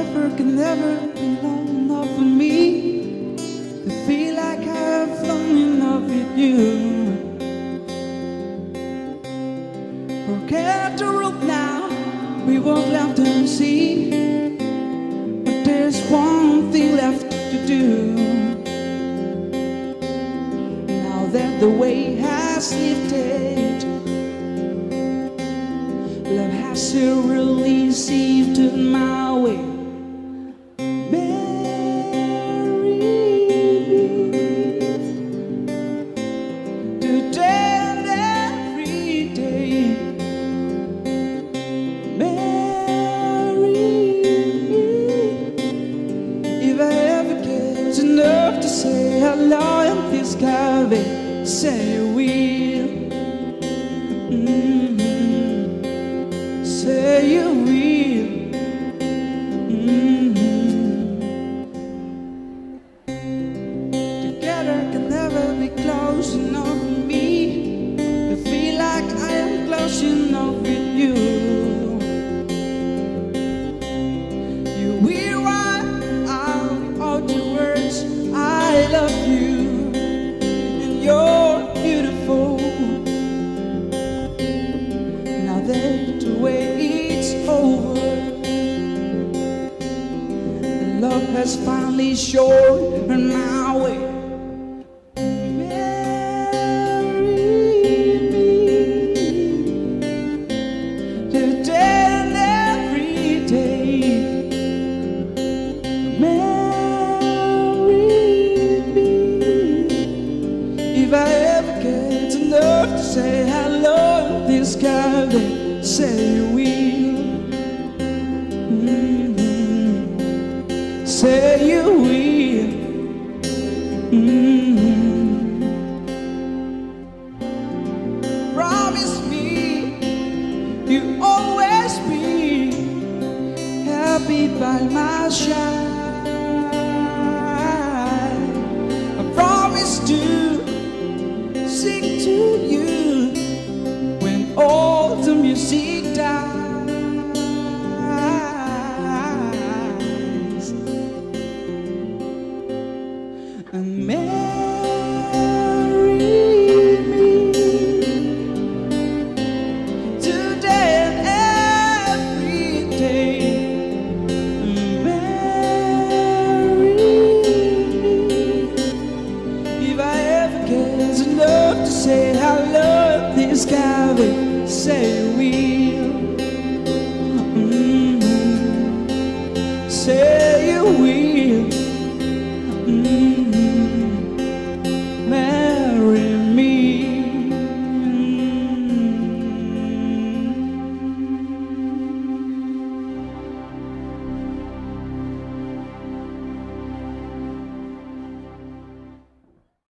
never, can never be long enough for me to feel like I've fallen in love with you. Forget the road now, we won't left and see, but there's one thing left to do. Now that the weight has lifted, love has received my way. Marry me today and every day. Marry me if I ever get enough to say hello in this cafe. Say you will. Say you will. Together can never be close enough for me to feel like I am close enough with you. You will write out all the words I love you, and you're beautiful. Now that the wait's over, and love has finally shown my way. Marry me today and every day. Marry me if I ever get enough to say hello in this garden. Say you will. Say you will. Promise me you'll always be happy by my side. I promise to sing to you when all the music dies. And marry me today and every day. Marry me if I ever get enough to say I love this guy. Say we.